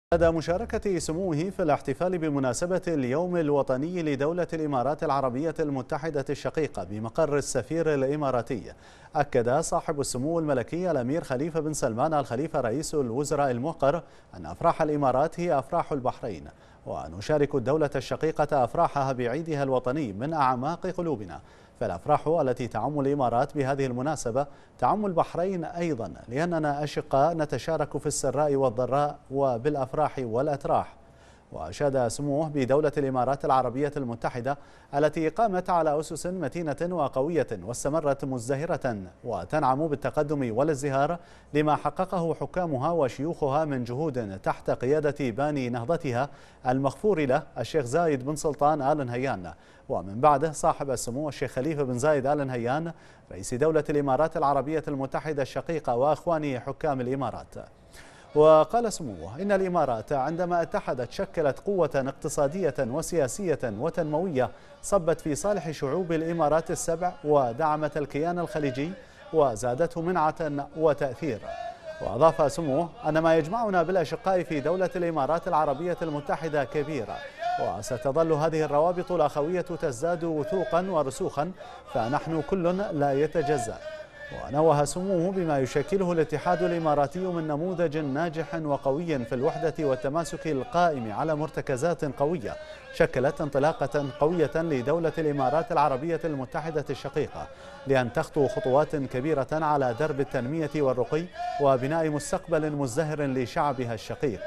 بعد مشاركة سموه في الاحتفال بمناسبة اليوم الوطني لدولة الإمارات العربية المتحدة الشقيقة بمقر السفير الإماراتي، أكد صاحب السمو الملكي الأمير خليفة بن سلمان آل خليفة رئيس الوزراء الموقر أن أفراح الإمارات هي أفراح البحرين، ونشارك الدولة الشقيقة أفراحها بعيدها الوطني من أعماق قلوبنا. فالأفراح التي تعم الإمارات بهذه المناسبة تعم البحرين أيضا، لأننا أشقاء نتشارك في السراء والضراء وبالأفراح والأتراح. وأشاد سموه بدولة الإمارات العربية المتحدة التي قامت على أسس متينة وقوية واستمرت مزدهرة وتنعم بالتقدم والازدهار لما حققه حكامها وشيوخها من جهود تحت قيادة باني نهضتها المغفور له الشيخ زايد بن سلطان آل نهيان، ومن بعده صاحب السمو الشيخ خليفة بن زايد آل نهيان رئيس دولة الإمارات العربية المتحدة الشقيقة وأخوان حكام الإمارات. وقال سموه إن الإمارات عندما اتحدت شكلت قوة اقتصادية وسياسية وتنموية صبت في صالح شعوب الإمارات السبع ودعمت الكيان الخليجي وزادته منعة وتأثير. وأضاف سموه أن ما يجمعنا بالأشقاء في دولة الإمارات العربية المتحدة كبيرة، وستظل هذه الروابط الأخوية تزداد وثوقا ورسوخا، فنحن كل لا يتجزأ. ونوه سموه بما يشكله الاتحاد الإماراتي من نموذج ناجح وقوي في الوحدة والتماسك القائم على مرتكزات قوية شكلت انطلاقة قوية لدولة الإمارات العربية المتحدة الشقيقة لأن تخطو خطوات كبيرة على درب التنمية والرقي وبناء مستقبل مزدهر لشعبها الشقيق.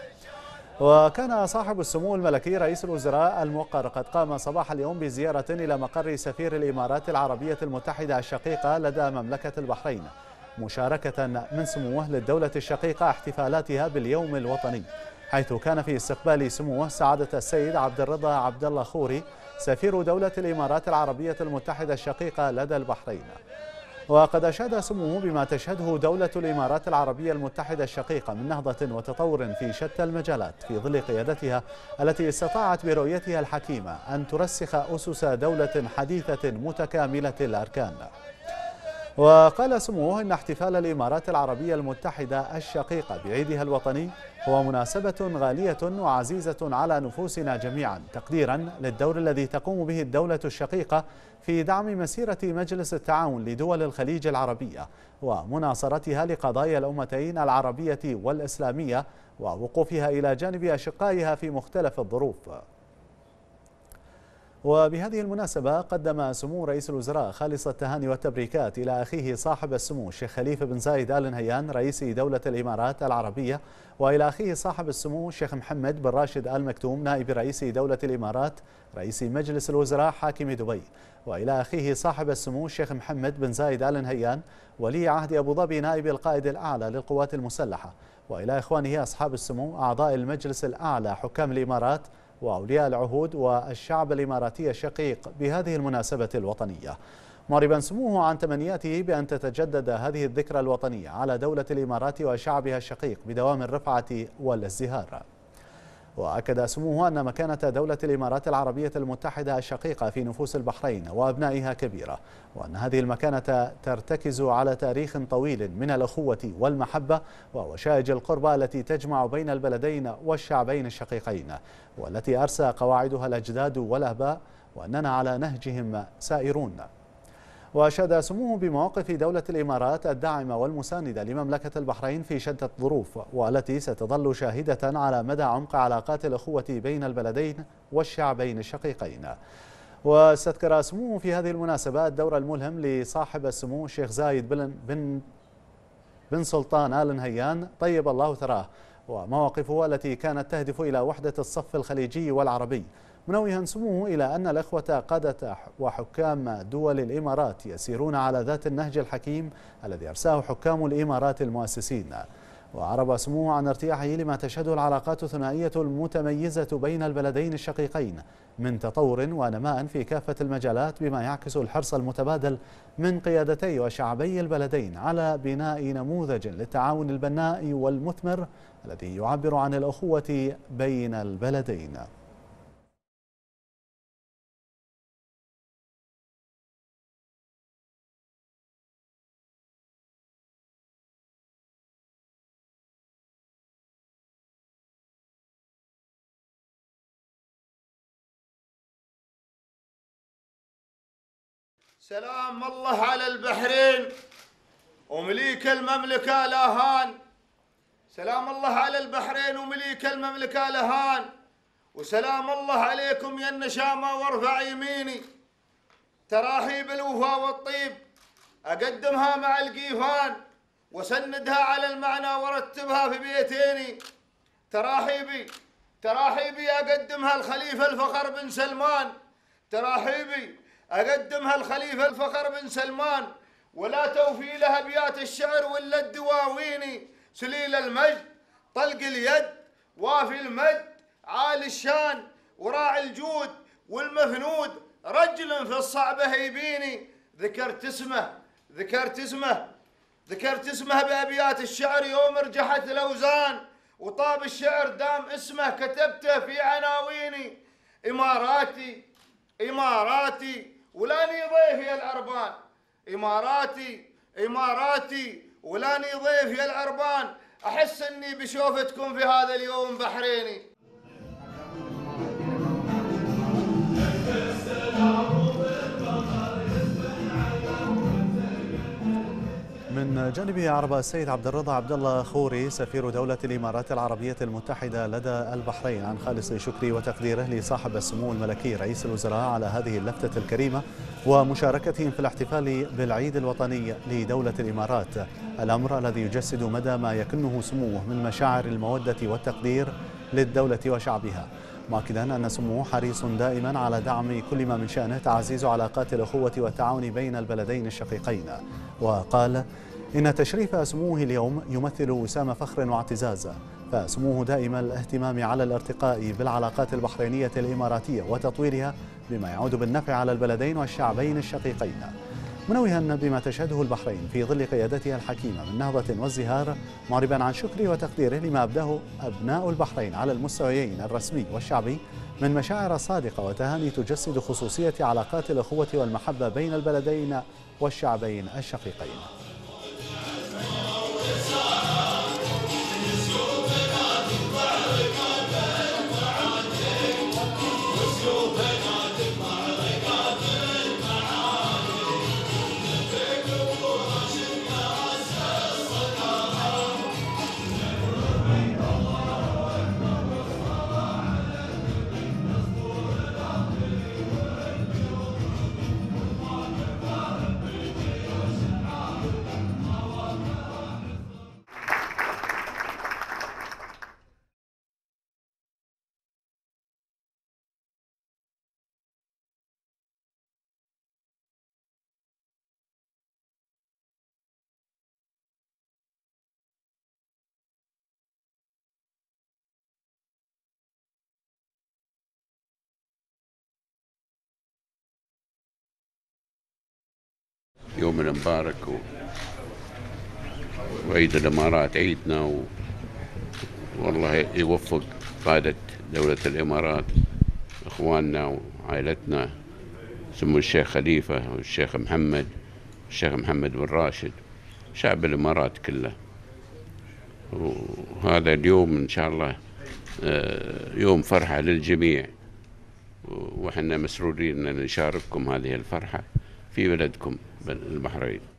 وكان صاحب السمو الملكي رئيس الوزراء الموقر قد قام صباح اليوم بزيارة إلى مقر سفير الإمارات العربية المتحدة الشقيقة لدى مملكة البحرين، مشاركة من سموه للدولة الشقيقة احتفالاتها باليوم الوطني، حيث كان في استقبال سموه سعادة السيد عبد الرضا عبد الله خوري سفير دولة الإمارات العربية المتحدة الشقيقة لدى البحرين. وقد أشاد سموه بما تشهده دولة الإمارات العربية المتحدة الشقيقة من نهضة وتطور في شتى المجالات في ظل قيادتها التي استطاعت برؤيتها الحكيمة أن ترسخ أسس دولة حديثة متكاملة الأركان. وقال سموه إن احتفال الإمارات العربية المتحدة الشقيقة بعيدها الوطني هو مناسبة غالية وعزيزة على نفوسنا جميعا، تقديرا للدور الذي تقوم به الدولة الشقيقة في دعم مسيرة مجلس التعاون لدول الخليج العربية ومناصرتها لقضايا الأمتين العربية والإسلامية ووقوفها إلى جانب أشقائها في مختلف الظروف. وبهذه المناسبة قدم سمو رئيس الوزراء خالص التهاني والتبريكات إلى أخيه صاحب السمو الشيخ خليفة بن زايد آل نهيان رئيس دولة الإمارات العربية، وإلى أخيه صاحب السمو الشيخ محمد بن راشد آل مكتوم نائب رئيس دولة الإمارات رئيس مجلس الوزراء حاكم دبي، وإلى أخيه صاحب السمو الشيخ محمد بن زايد آل نهيان ولي عهد أبو ظبي نائب القائد الأعلى للقوات المسلحة، وإلى إخوانه أصحاب السمو أعضاء المجلس الأعلى حكام الإمارات وأولياء العهود والشعب الإماراتي الشقيق بهذه المناسبة الوطنية، معربا سموه عن تمنياته بأن تتجدد هذه الذكرى الوطنية على دولة الإمارات وشعبها الشقيق بدوام الرفعة والازدهار. وأكد سموه أن مكانة دولة الإمارات العربية المتحدة الشقيقة في نفوس البحرين وأبنائها كبيرة، وأن هذه المكانة ترتكز على تاريخ طويل من الأخوة والمحبة ووشائج القربى التي تجمع بين البلدين والشعبين الشقيقين، والتي أرسى قواعدها الأجداد والآباء، وأننا على نهجهم سائرون. وأشاد سموه بمواقف دولة الإمارات الداعمة والمساندة لمملكة البحرين في شتى الظروف، والتي ستظل شاهدة على مدى عمق علاقات الأخوة بين البلدين والشعبين الشقيقين. واستذكر سموه في هذه المناسبة الدور الملهم لصاحب السمو الشيخ زايد بن سلطان آل نهيان طيب الله ثراه، ومواقفه التي كانت تهدف إلى وحدة الصف الخليجي والعربي، منوها سموه إلى أن الإخوة قادة وحكام دول الإمارات يسيرون على ذات النهج الحكيم الذي أرساه حكام الإمارات المؤسسين. وعرب سموه عن ارتياحه لما تشهده العلاقات الثنائية المتميزة بين البلدين الشقيقين من تطور ونماء في كافة المجالات، بما يعكس الحرص المتبادل من قيادتي وشعبي البلدين على بناء نموذج للتعاون البناء والمثمر الذي يعبر عن الأخوة بين البلدين. سلام الله على البحرين ومليك المملكة لهان. سلام الله على البحرين ومليك المملكة لهان، وسلام الله عليكم يا النشامة وارفع يميني. تراحيب الوفا والطيب أقدمها مع القيفان وسندها على المعنى وارتبها في بيتيني. تراحيبي أقدمها الخليفة الفخر بن سلمان. تراحيبي أقدمها الخليفة الفخر بن سلمان، ولا توفي لها أبيات الشعر ولا الدواويني. سليل المجد طلق اليد وافي المد عالي الشان وراعي الجود والمفنود، رجل في الصعبة يبيني. ذكرت اسمه بأبيات الشعر يوم رجحت الأوزان، وطاب الشعر دام اسمه كتبته في عناويني. إماراتي ولاني ضيف يا العربان. إماراتي ولاني ضيف يا العربان. أحس أني بشوفتكم في هذا اليوم بحريني. من جانبه أعرب السيد عبد الرضا عبد الله خوري سفير دولة الإمارات العربية المتحدة لدى البحرين عن خالص شكره وتقديره لصاحب السمو الملكي رئيس الوزراء على هذه اللفتة الكريمة ومشاركتهم في الاحتفال بالعيد الوطني لدولة الإمارات، الأمر الذي يجسد مدى ما يكنه سموه من مشاعر المودة والتقدير للدولة وشعبها، مؤكدا أن سموه حريص دائما على دعم كل ما من شأنه تعزيز علاقات الأخوة والتعاون بين البلدين الشقيقين. وقال إن تشريف سموه اليوم يمثل وسام فخر واعتزاز، فسموه دائم الاهتمام على الارتقاء بالعلاقات البحرينية الإماراتية وتطويرها بما يعود بالنفع على البلدين والشعبين الشقيقين، منوها بما تشهده البحرين في ظل قيادتها الحكيمة من نهضة وازدهار، معربا عن شكره وتقديره لما أبداه أبناء البحرين على المستويين الرسمي والشعبي من مشاعر صادقة وتهاني تجسد خصوصية علاقات الأخوة والمحبة بين البلدين والشعبين الشقيقين. يومنا مبارك وعيد الإمارات عيدنا، والله يوفق قادة دولة الإمارات إخواننا وعائلتنا، سمو الشيخ خليفة والشيخ محمد بن راشد، شعب الإمارات كله. وهذا اليوم إن شاء الله يوم فرحة للجميع، وإحنا مسرورين أن نشارككم هذه الفرحة في بلدكم البحرين.